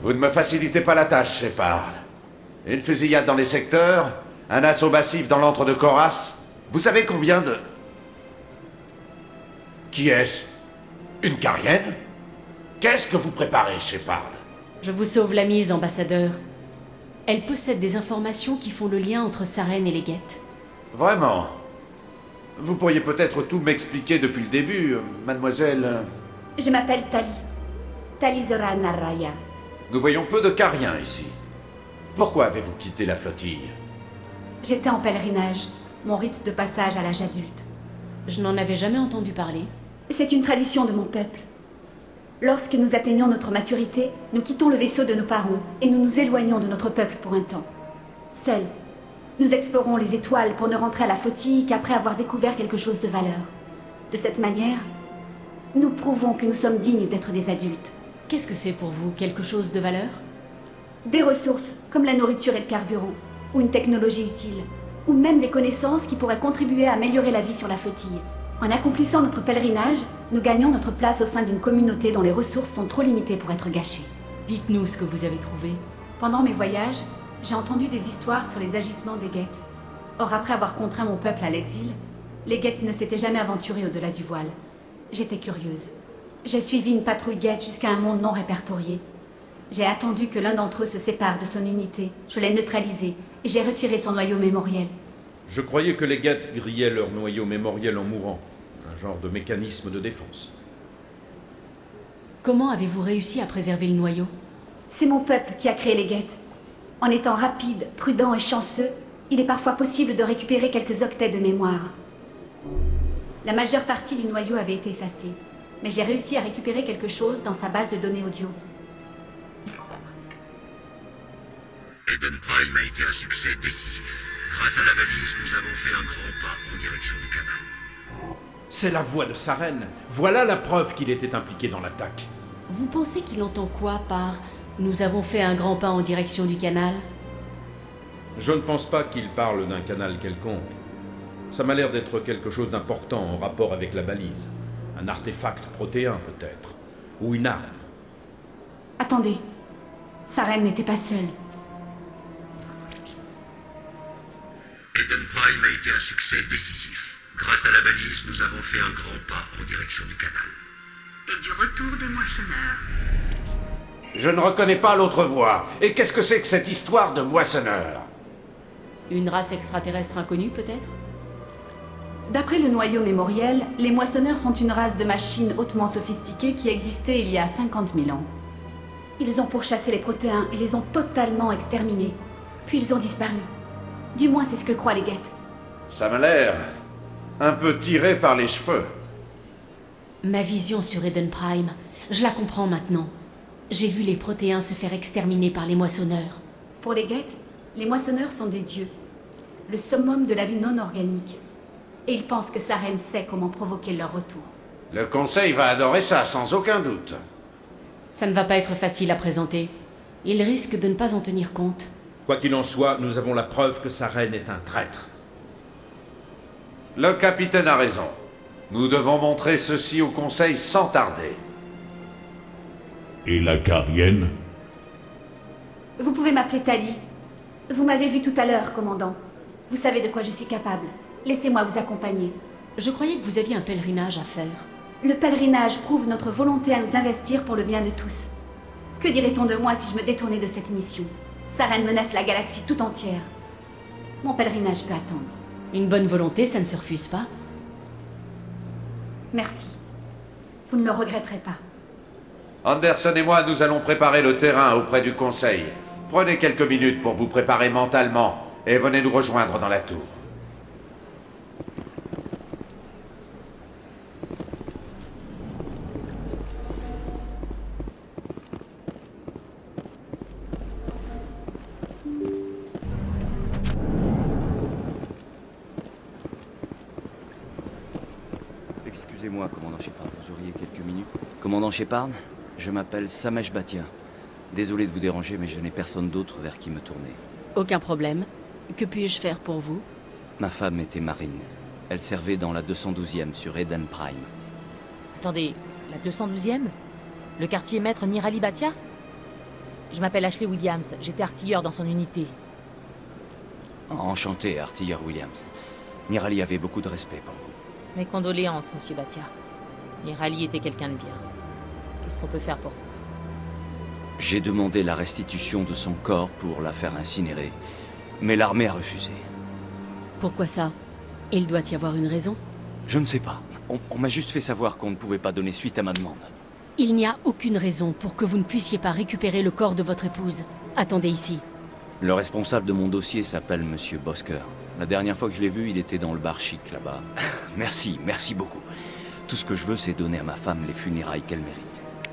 Vous ne me facilitez pas la tâche, Shepard. Une fusillade dans les secteurs, un assaut massif dans l'antre de Koras. Vous savez combien de... Qui est-ce? Une Carienne? Qu'est-ce que vous préparez, Shepard? Je vous sauve la mise, ambassadeur. Elle possède des informations qui font le lien entre Saren et les Geth. Vraiment? Vous pourriez peut-être tout m'expliquer depuis le début, mademoiselle... Je m'appelle Tali. Tali Zora Naraya. Nous voyons peu de Cariens ici. Pourquoi avez-vous quitté la flottille? J'étais en pèlerinage, mon rite de passage à l'âge adulte. Je n'en avais jamais entendu parler. C'est une tradition de mon peuple. Lorsque nous atteignons notre maturité, nous quittons le vaisseau de nos parents et nous nous éloignons de notre peuple pour un temps. Seuls, nous explorons les étoiles pour ne rentrer à la flottille qu'après avoir découvert quelque chose de valeur. De cette manière, nous prouvons que nous sommes dignes d'être des adultes. Qu'est-ce que c'est pour vous, quelque chose de valeur? Des ressources, comme la nourriture et le carburant, ou une technologie utile, ou même des connaissances qui pourraient contribuer à améliorer la vie sur la flottille. En accomplissant notre pèlerinage, nous gagnons notre place au sein d'une communauté dont les ressources sont trop limitées pour être gâchées. Dites-nous ce que vous avez trouvé. Pendant mes voyages, j'ai entendu des histoires sur les agissements des Geth. Or, après avoir contraint mon peuple à l'exil, les Geth ne s'étaient jamais aventurés au-delà du voile. J'étais curieuse. J'ai suivi une patrouille Geth jusqu'à un monde non répertorié. J'ai attendu que l'un d'entre eux se sépare de son unité. Je l'ai neutralisé et j'ai retiré son noyau mémoriel. Je croyais que les Geth grillaient leur noyau mémoriel en mourant. Un genre de mécanisme de défense. Comment avez-vous réussi à préserver le noyau? C'est mon peuple qui a créé les Geth. En étant rapide, prudent et chanceux, il est parfois possible de récupérer quelques octets de mémoire. La majeure partie du noyau avait été effacée, mais j'ai réussi à récupérer quelque chose dans sa base de données audio. Eden Prime a été un succès décisif. Grâce à la valise, nous avons fait un grand pas en direction du canal. C'est la voix de Saren. Voilà la preuve qu'il était impliqué dans l'attaque. Vous pensez qu'il entend quoi par « Nous avons fait un grand pas en direction du canal » Je ne pense pas qu'il parle d'un canal quelconque. Ça m'a l'air d'être quelque chose d'important en rapport avec la balise. Un artefact protéin, peut-être. Ou une arme. Attendez. Saren n'était pas seule. Eden Prime a été un succès décisif. Grâce à la balise, nous avons fait un grand pas en direction du canal. Et du retour des moissonneurs. Je ne reconnais pas l'autre voix. Et qu'est-ce que c'est que cette histoire de moissonneur? Une race extraterrestre inconnue, peut-être? D'après le noyau mémoriel, les moissonneurs sont une race de machines hautement sophistiquées qui existait il y a 50 000 ans. Ils ont pourchassé les protéins et les ont totalement exterminés. Puis ils ont disparu. Du moins, c'est ce que croient les Geth. Ça m'a l'air un peu tiré par les cheveux. Ma vision sur Eden Prime, je la comprends maintenant. J'ai vu les protéins se faire exterminer par les moissonneurs. Pour les Geth, les moissonneurs sont des dieux. Le summum de la vie non organique. Et ils pensent que Saren sait comment provoquer leur retour. Le Conseil va adorer ça, sans aucun doute. Ça ne va pas être facile à présenter. Ils risquent de ne pas en tenir compte. Quoi qu'il en soit, nous avons la preuve que Saren est un traître. Le capitaine a raison. Nous devons montrer ceci au Conseil sans tarder. Et la Carienne? Vous pouvez m'appeler Tali. Vous m'avez vu tout à l'heure, commandant. Vous savez de quoi je suis capable. Laissez-moi vous accompagner. Je croyais que vous aviez un pèlerinage à faire. Le pèlerinage prouve notre volonté à nous investir pour le bien de tous. Que dirait-on de moi si je me détournais de cette mission? Saren menace la galaxie tout entière. Mon pèlerinage peut attendre. Une bonne volonté, ça ne se refuse pas. Merci. Vous ne le regretterez pas. Anderson et moi, nous allons préparer le terrain auprès du Conseil. Prenez quelques minutes pour vous préparer mentalement et venez nous rejoindre dans la tour. Excusez-moi, commandant Shepard, vous auriez quelques minutes? Commandant Shepard, je m'appelle Samesh Bhatia. Désolé de vous déranger, mais je n'ai personne d'autre vers qui me tourner. Aucun problème. Que puis-je faire pour vous? Ma femme était marine. Elle servait dans la 212e sur Eden Prime. Attendez, la 212e? Le quartier maître Nirali Bhatia? Je m'appelle Ashley Williams, j'étais artilleur dans son unité. Enchanté, artilleur Williams. Nirali avait beaucoup de respect pour vous. Mes condoléances, monsieur Bhatia. Nirali était quelqu'un de bien. Qu'est-ce qu'on peut faire pour vous? J'ai demandé la restitution de son corps pour la faire incinérer, mais l'armée a refusé. Pourquoi ça? Il doit y avoir une raison? Je ne sais pas. On m'a juste fait savoir qu'on ne pouvait pas donner suite à ma demande. Il n'y a aucune raison pour que vous ne puissiez pas récupérer le corps de votre épouse. Attendez ici. Le responsable de mon dossier s'appelle Monsieur Bosker. La dernière fois que je l'ai vu, il était dans le bar chic là-bas. Merci beaucoup. Tout ce que je veux, c'est donner à ma femme les funérailles qu'elle mérite.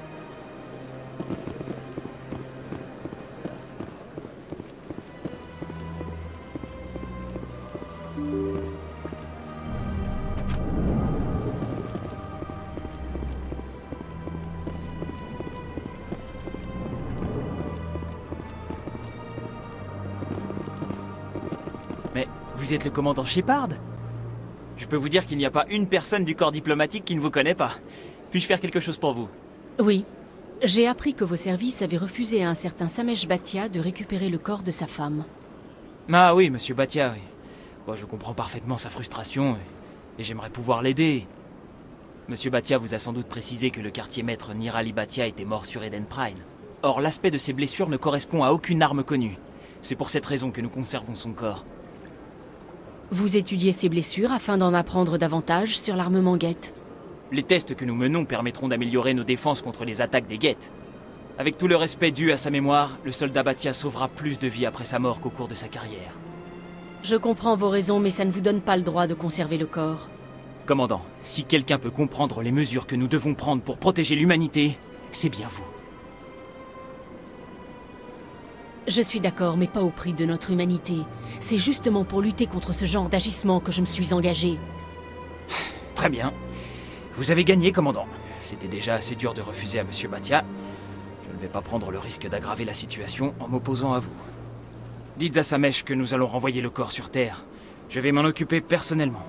Mais vous êtes le commandant Shepard? Je peux vous dire qu'il n'y a pas une personne du corps diplomatique qui ne vous connaît pas. Puis-je faire quelque chose pour vous? Oui. J'ai appris que vos services avaient refusé à un certain Samesh Bhatia de récupérer le corps de sa femme. Ah oui, monsieur Bhatia, oui. Bon, je comprends parfaitement sa frustration et j'aimerais pouvoir l'aider. Monsieur Bhatia vous a sans doute précisé que le quartier maître Nirali Bhatia était mort sur Eden Prime. Or, l'aspect de ses blessures ne correspond à aucune arme connue. C'est pour cette raison que nous conservons son corps. Vous étudiez ses blessures afin d'en apprendre davantage sur l'armement Geth. Les tests que nous menons permettront d'améliorer nos défenses contre les attaques des Geth. Avec tout le respect dû à sa mémoire, le soldat Bhatia sauvera plus de vies après sa mort qu'au cours de sa carrière. Je comprends vos raisons, mais ça ne vous donne pas le droit de conserver le corps. Commandant, si quelqu'un peut comprendre les mesures que nous devons prendre pour protéger l'humanité, c'est bien vous. Je suis d'accord, mais pas au prix de notre humanité. C'est justement pour lutter contre ce genre d'agissement que je me suis engagé. Très bien. Vous avez gagné, commandant. C'était déjà assez dur de refuser à monsieur Bhatia. Je ne vais pas prendre le risque d'aggraver la situation en m'opposant à vous. Dites à Samesh que nous allons renvoyer le corps sur Terre. Je vais m'en occuper personnellement.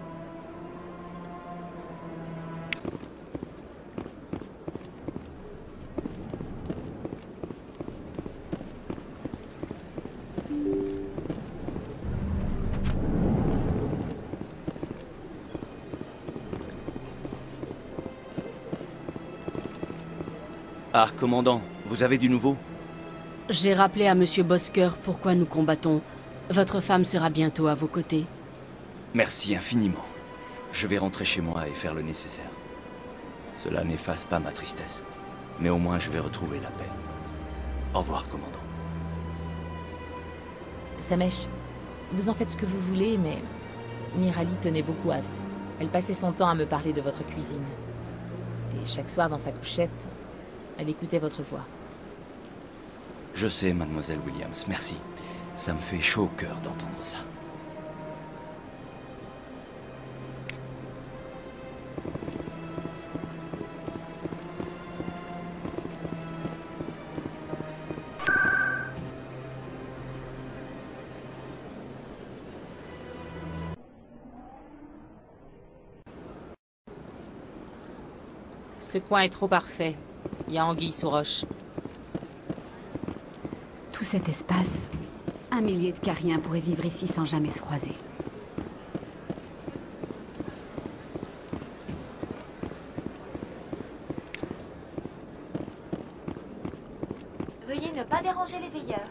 Ah, commandant, vous avez du nouveau? J'ai rappelé à Monsieur Bosker pourquoi nous combattons. Votre femme sera bientôt à vos côtés. Merci infiniment. Je vais rentrer chez moi et faire le nécessaire. Cela n'efface pas ma tristesse. Mais au moins je vais retrouver la paix. Au revoir, commandant. Samesh, vous en faites ce que vous voulez, mais Nirali tenait beaucoup à vous. Elle passait son temps à me parler de votre cuisine. Et chaque soir dans sa couchette, elle écoutait votre voix. Je sais, mademoiselle Williams, merci. Ça me fait chaud au cœur d'entendre ça. Ce coin est trop parfait. Il y a anguille sous roche. Tout cet espace, 1 millier de Cariens pourraient vivre ici sans jamais se croiser. Veuillez ne pas déranger les veilleurs.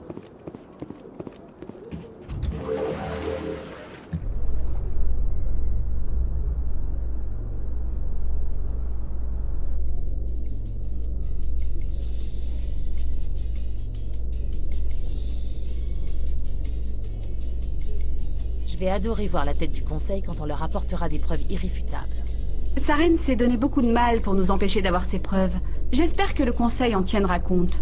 Je vais adorer voir la tête du Conseil quand on leur apportera des preuves irréfutables. Saren s'est donné beaucoup de mal pour nous empêcher d'avoir ces preuves. J'espère que le Conseil en tiendra compte.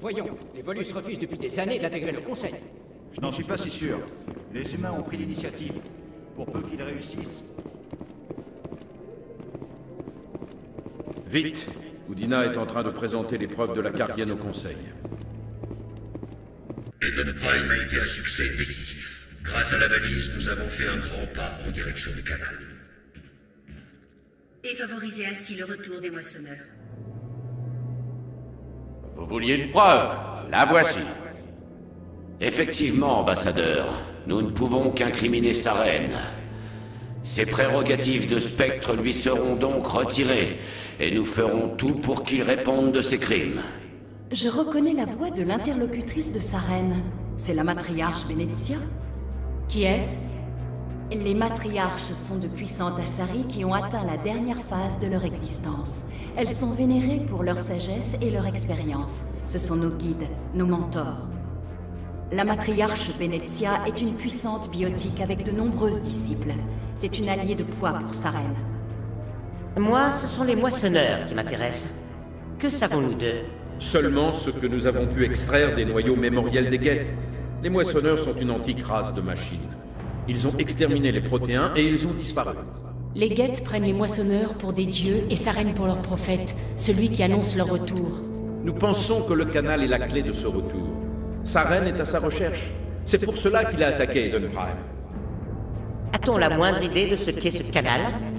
Voyons, les Volus refusent depuis des années d'intégrer le Conseil. Je n'en suis pas si sûr. Les humains ont pris l'initiative. Pour peu qu'ils réussissent. Vite! Udina est en train de présenter les preuves de la Carienne au Conseil. Eden Prime a été un succès décisif. Grâce à la balise, nous avons fait un grand pas en direction du canal. Et favoriser ainsi le retour des moissonneurs. Vous vouliez une preuve? La voici. Effectivement, ambassadeur, nous ne pouvons qu'incriminer sa reine. Ses prérogatives de spectre lui seront donc retirées, et nous ferons tout pour qu'il réponde de ses crimes. Je reconnais la voix de l'interlocutrice de sa reine. C'est la matriarche Benezia. Qui est-ce? Les matriarches sont de puissantes Asari qui ont atteint la dernière phase de leur existence. Elles sont vénérées pour leur sagesse et leur expérience. Ce sont nos guides, nos mentors. La matriarche Benezia est une puissante biotique avec de nombreuses disciples. C'est une alliée de poids pour sa reine. Moi, ce sont les moissonneurs qui m'intéressent. Que savons-nous d'eux? Seulement ce que nous avons pu extraire des noyaux mémoriels des Geth. Les moissonneurs sont une antique race de machines. Ils ont exterminé les protéins et ils ont disparu. Les Geth prennent les moissonneurs pour des dieux et sa reine pour leur prophète, celui qui annonce leur retour. Nous pensons que le canal est la clé de ce retour. Sa reine est à sa recherche. C'est pour cela qu'il a attaqué Eden Prime. A-t-on la moindre idée de ce qu'est ce canal?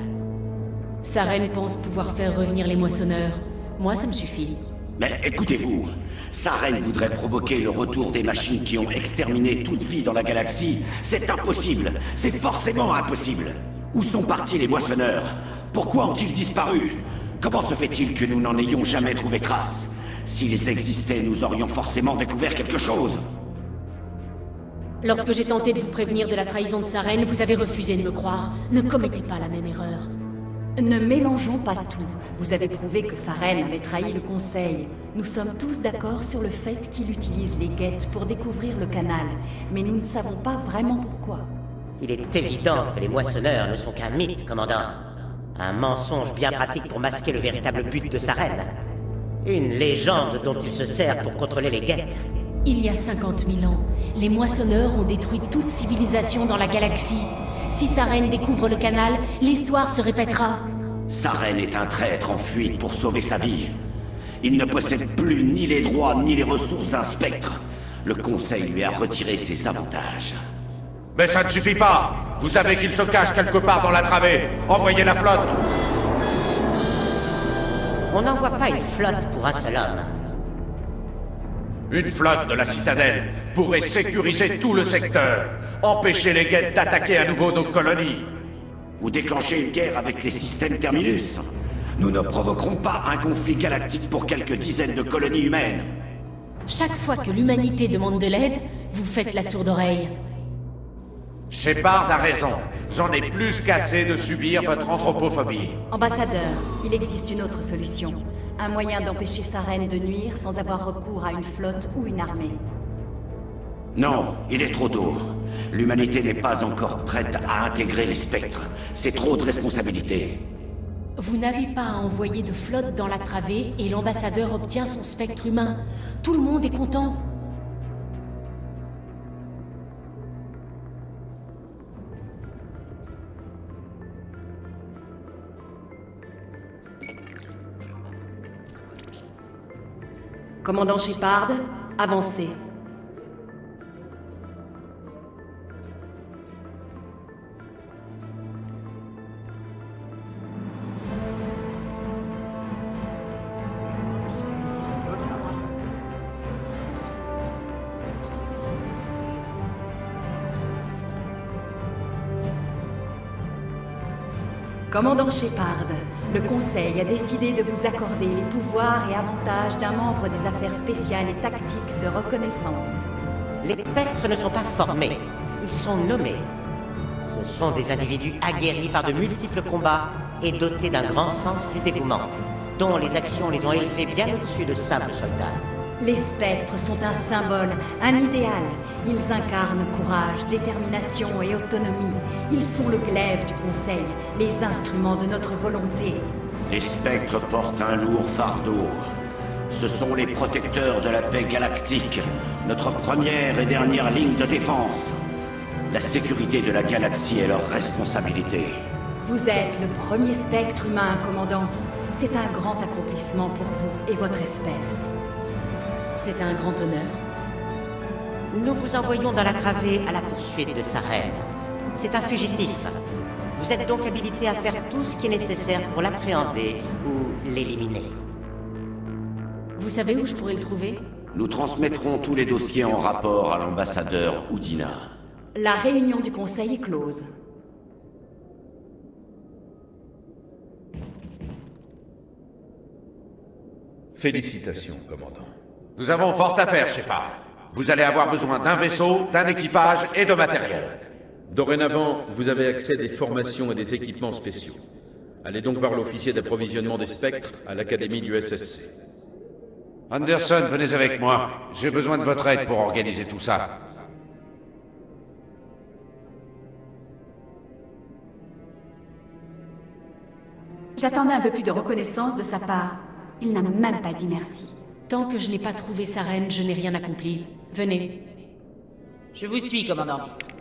Sa reine pense pouvoir faire revenir les moissonneurs. Moi, ça me suffit. Mais écoutez-vous, sa reine voudrait provoquer le retour des machines qui ont exterminé toute vie dans la galaxie. C'est impossible. C'est forcément impossible. Où sont partis les moissonneurs? Pourquoi ont-ils disparu? Comment se fait-il que nous n'en ayons jamais trouvé trace? S'ils existaient, nous aurions forcément découvert quelque chose. Lorsque j'ai tenté de vous prévenir de la trahison de sa reine, vous avez refusé de me croire. Ne commettez pas la même erreur. Ne mélangeons pas tout. Vous avez prouvé que sa reine avait trahi le Conseil. Nous sommes tous d'accord sur le fait qu'il utilise les Geth pour découvrir le canal, mais nous ne savons pas vraiment pourquoi. Il est évident que les moissonneurs ne sont qu'un mythe, commandant. Un mensonge bien pratique pour masquer le véritable but de sa reine. Une légende dont il se sert pour contrôler les Geth. Il y a 50 000 ans, les moissonneurs ont détruit toute civilisation dans la galaxie. Si sa reine découvre le canal, l'histoire se répétera. Sa reine est un traître en fuite pour sauver sa vie. Il ne possède plus ni les droits ni les ressources d'un spectre. Le Conseil lui a retiré ses avantages. Mais ça ne suffit pas! Vous savez qu'il se cache quelque part dans la travée. Envoyez la flotte! On n'envoie pas une flotte pour un seul homme. Une flotte de la citadelle pourrait sécuriser tout le secteur, empêcher les Geth d'attaquer à nouveau nos colonies. Ou déclencher une guerre avec les systèmes Terminus. Nous ne provoquerons pas un conflit galactique pour quelques dizaines de colonies humaines. Chaque fois que l'humanité demande de l'aide, vous faites la sourde oreille. Shepard a raison. J'en ai plus qu'assez de subir votre anthropophobie. Ambassadeur, il existe une autre solution. Un moyen d'empêcher sa reine de nuire sans avoir recours à une flotte ou une armée. Non, il est trop tôt. L'humanité n'est pas encore prête à intégrer les spectres. C'est trop de responsabilités. Vous n'avez pas à envoyer de flotte dans la travée et l'ambassadeur obtient son spectre humain. Tout le monde est content. Commandant Shepard, avancez. Commandant Shepard, le Conseil a décidé de vous accorder les pouvoirs et avantages d'un membre des affaires spéciales et tactiques de reconnaissance. Les spectres ne sont pas formés, ils sont nommés. Ce sont des individus aguerris par de multiples combats et dotés d'un grand sens du dévouement, dont les actions les ont élevés bien au-dessus de simples soldats. Les spectres sont un symbole, un idéal. Ils incarnent courage, détermination et autonomie. Ils sont le glaive du Conseil, les instruments de notre volonté. Les spectres portent un lourd fardeau. Ce sont les protecteurs de la paix galactique, notre première et dernière ligne de défense. La sécurité de la galaxie est leur responsabilité. Vous êtes le premier spectre humain, commandant. C'est un grand accomplissement pour vous et votre espèce. C'est un grand honneur. Nous vous envoyons dans la travée à la poursuite de Saren. C'est un fugitif. Vous êtes donc habilité à faire tout ce qui est nécessaire pour l'appréhender ou l'éliminer. Vous savez où je pourrais le trouver? Nous transmettrons tous les dossiers en rapport à l'ambassadeur Udina. La réunion du Conseil est close. Félicitations, commandant. Nous avons fort à faire, Shepard. Vous allez avoir besoin d'un vaisseau, d'un équipage et de matériel. Dorénavant, vous avez accès à des formations et des équipements spéciaux. Allez donc voir l'officier d'approvisionnement des spectres à l'académie du SSC. Anderson, venez avec moi. J'ai besoin de votre aide pour organiser tout ça. J'attendais un peu plus de reconnaissance de sa part. Il n'a même pas dit merci. Tant que je n'ai pas trouvé Saren, je n'ai rien accompli. Venez. Je vous suis, commandant.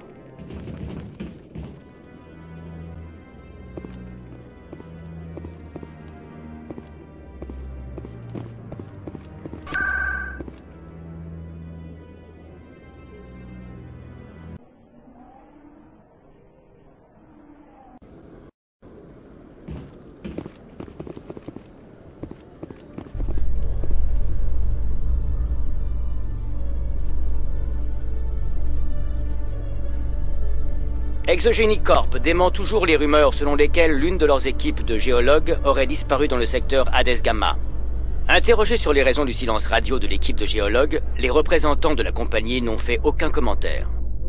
Exogenic Corp dément toujours les rumeurs selon lesquelles l'une de leurs équipes de géologues aurait disparu dans le secteur Hades Gamma. Interrogés sur les raisons du silence radio de l'équipe de géologues, les représentants de la compagnie n'ont fait aucun commentaire.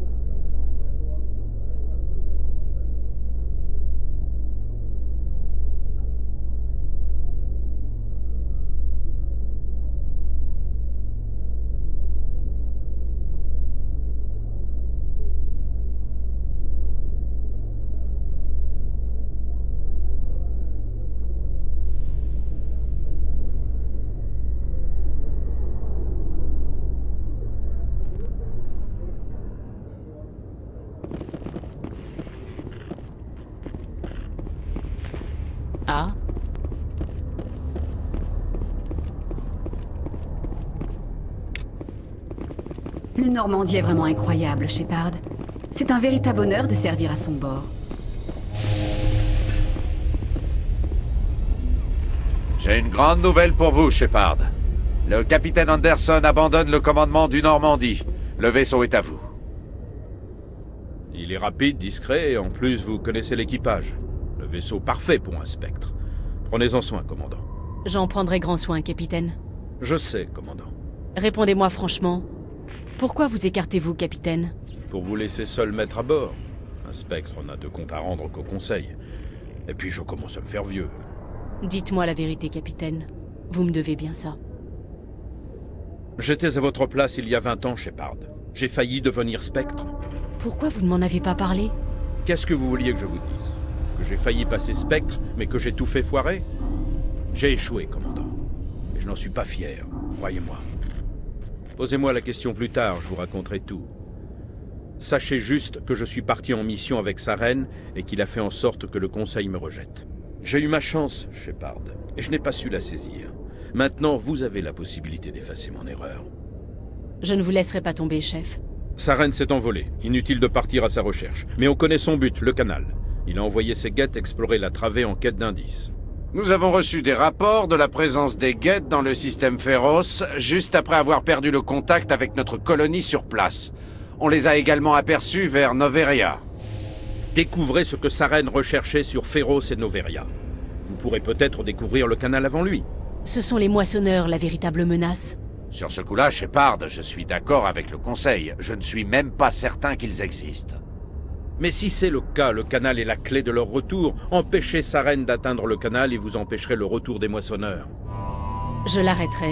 Ah. Le Normandie est vraiment incroyable, Shepard. C'est un véritable honneur de servir à son bord. J'ai une grande nouvelle pour vous, Shepard. Le capitaine Anderson abandonne le commandement du Normandie. Le vaisseau est à vous. Il est rapide, discret, et en plus vous connaissez l'équipage. Le vaisseau parfait pour un spectre. Prenez-en soin, commandant. J'en prendrai grand soin, capitaine. Je sais, commandant. Répondez-moi franchement. Pourquoi vous écartez-vous, capitaine? Pour vous laisser seul mettre à bord. Un spectre n'a de compte à rendre qu'au conseil. Et puis je commence à me faire vieux. Dites-moi la vérité, capitaine. Vous me devez bien ça. J'étais à votre place il y a 20 ans, Shepard. J'ai failli devenir spectre. Pourquoi vous ne m'en avez pas parlé? Qu'est-ce que vous vouliez que je vous dise? Que j'ai failli passer spectre, mais que j'ai tout fait foirer? J'ai échoué, commandant. Et je n'en suis pas fier, croyez-moi. Posez-moi la question plus tard, je vous raconterai tout. Sachez juste que je suis parti en mission avec Saren et qu'il a fait en sorte que le Conseil me rejette. J'ai eu ma chance, Shepard, et je n'ai pas su la saisir. Maintenant, vous avez la possibilité d'effacer mon erreur. Je ne vous laisserai pas tomber, chef. Saren s'est envolé. Inutile de partir à sa recherche. Mais on connaît son but, le canal. Il a envoyé ses guettes explorer la travée en quête d'indices. Nous avons reçu des rapports de la présence des guettes dans le système Féroce, juste après avoir perdu le contact avec notre colonie sur place. On les a également aperçus vers Noveria. Découvrez ce que Saren recherchait sur Féroce et Noveria. Vous pourrez peut-être découvrir le canal avant lui. Ce sont les moissonneurs, la véritable menace. Sur ce coup-là, Shepard, je suis d'accord avec le Conseil. Je ne suis même pas certain qu'ils existent. Mais si c'est le cas, le canal est la clé de leur retour. Empêchez Saren d'atteindre le canal et vous empêcherez le retour des moissonneurs. Je l'arrêterai.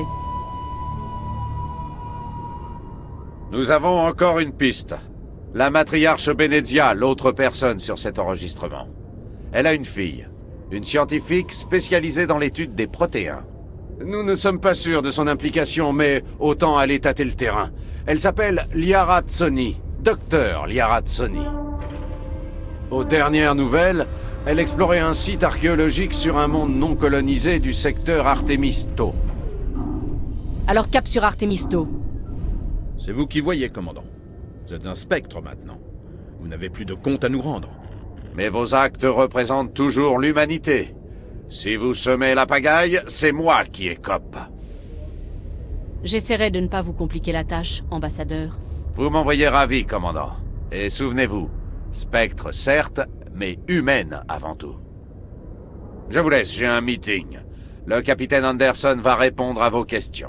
Nous avons encore une piste. La matriarche Benezia, l'autre personne sur cet enregistrement. Elle a une fille. Une scientifique spécialisée dans l'étude des protéins. Nous ne sommes pas sûrs de son implication, mais autant aller tâter le terrain. Elle s'appelle Liara Tsoni, Docteur Liara Tsoni. Aux dernières nouvelles, elle explorait un site archéologique sur un monde non colonisé du secteur Artemisto. Alors cap sur Artemisto. C'est vous qui voyez, commandant. Vous êtes un spectre maintenant. Vous n'avez plus de compte à nous rendre. Mais vos actes représentent toujours l'humanité. Si vous semez la pagaille, c'est moi qui écope. J'essaierai de ne pas vous compliquer la tâche, ambassadeur. Vous m'envoyez ravi, commandant. Et souvenez-vous, spectre certes, mais humaine avant tout. Je vous laisse, j'ai un meeting. Le capitaine Anderson va répondre à vos questions.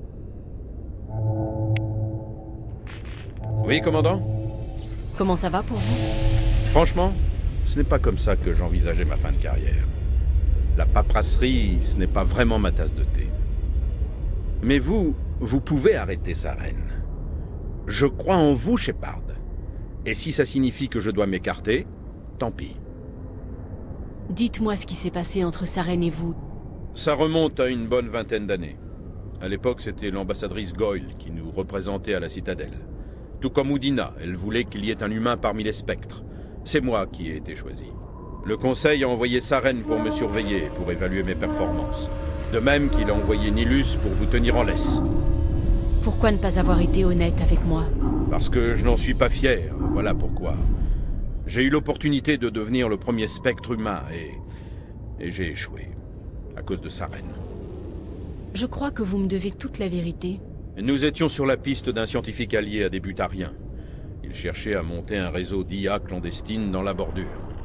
Oui, commandant? Comment ça va pour vous? Franchement, ce n'est pas comme ça que j'envisageais ma fin de carrière. La paperasserie, ce n'est pas vraiment ma tasse de thé. Mais vous pouvez arrêter Saren. Je crois en vous, Shepard. Et si ça signifie que je dois m'écarter, tant pis. Dites-moi ce qui s'est passé entre Saren et vous. Ça remonte à une bonne vingtaine d'années. À l'époque, c'était l'ambassadrice Goyle qui nous représentait à la citadelle. Tout comme Udina, elle voulait qu'il y ait un humain parmi les spectres. C'est moi qui ai été choisi. Le Conseil a envoyé Saren pour me surveiller et pour évaluer mes performances. De même qu'il a envoyé Nilus pour vous tenir en laisse. Pourquoi ne pas avoir été honnête avec moi? Parce que je n'en suis pas fier, voilà pourquoi. J'ai eu l'opportunité de devenir le premier spectre humain et j'ai échoué. À cause de Saren. Je crois que vous me devez toute la vérité. Nous étions sur la piste d'un scientifique allié à des Butariens. Il cherchait à monter un réseau d'IA clandestine dans la bordure.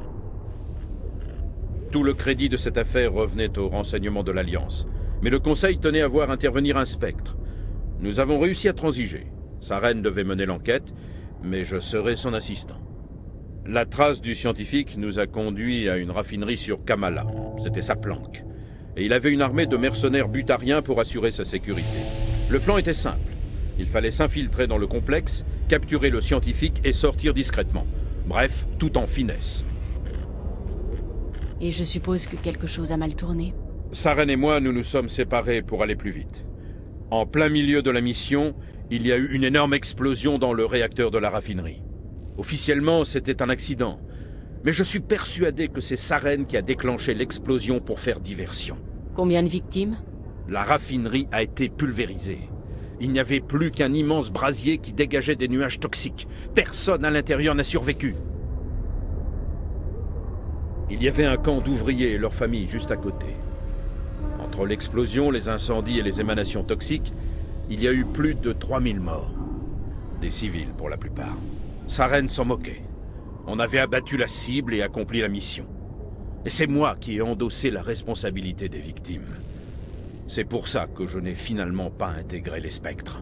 Tout le crédit de cette affaire revenait aux renseignements de l'Alliance. Mais le Conseil tenait à voir intervenir un spectre. Nous avons réussi à transiger. Saren devait mener l'enquête, mais je serai son assistant. La trace du scientifique nous a conduits à une raffinerie sur Kamala. C'était sa planque. Et il avait une armée de mercenaires butariens pour assurer sa sécurité. Le plan était simple. Il fallait s'infiltrer dans le complexe, capturer le scientifique et sortir discrètement. Bref, tout en finesse. Et je suppose que quelque chose a mal tourné. Saren et moi, nous nous sommes séparés pour aller plus vite. En plein milieu de la mission, il y a eu une énorme explosion dans le réacteur de la raffinerie. Officiellement, c'était un accident. Mais je suis persuadé que c'est Saren qui a déclenché l'explosion pour faire diversion. Combien de victimes? La raffinerie a été pulvérisée. Il n'y avait plus qu'un immense brasier qui dégageait des nuages toxiques. Personne à l'intérieur n'a survécu. Il y avait un camp d'ouvriers et leurs familles juste à côté. Entre l'explosion, les incendies et les émanations toxiques, il y a eu plus de 3000 morts. Des civils pour la plupart. Saren s'en moquait. On avait abattu la cible et accompli la mission. Et c'est moi qui ai endossé la responsabilité des victimes. C'est pour ça que je n'ai finalement pas intégré les spectres.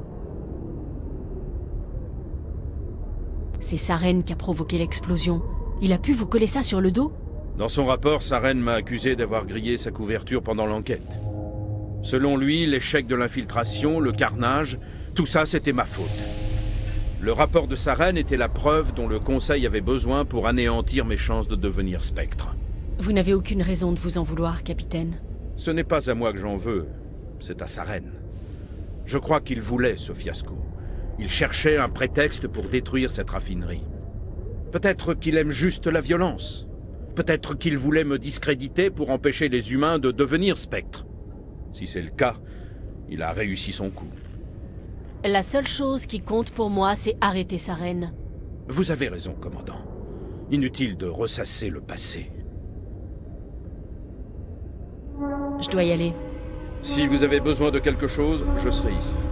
C'est Saren qui a provoqué l'explosion. Il a pu vous coller ça sur le dos? Dans son rapport, Saren m'a accusé d'avoir grillé sa couverture pendant l'enquête. Selon lui, l'échec de l'infiltration, le carnage, tout ça c'était ma faute. Le rapport de Saren était la preuve dont le Conseil avait besoin pour anéantir mes chances de devenir spectre. Vous n'avez aucune raison de vous en vouloir, capitaine. Ce n'est pas à moi que j'en veux, c'est à Saren. Je crois qu'il voulait ce fiasco. Il cherchait un prétexte pour détruire cette raffinerie. Peut-être qu'il aime juste la violence. Peut-être qu'il voulait me discréditer pour empêcher les humains de devenir spectres. Si c'est le cas, il a réussi son coup. La seule chose qui compte pour moi, c'est arrêter Saren. Vous avez raison, commandant. Inutile de ressasser le passé. Je dois y aller. Si vous avez besoin de quelque chose, je serai ici.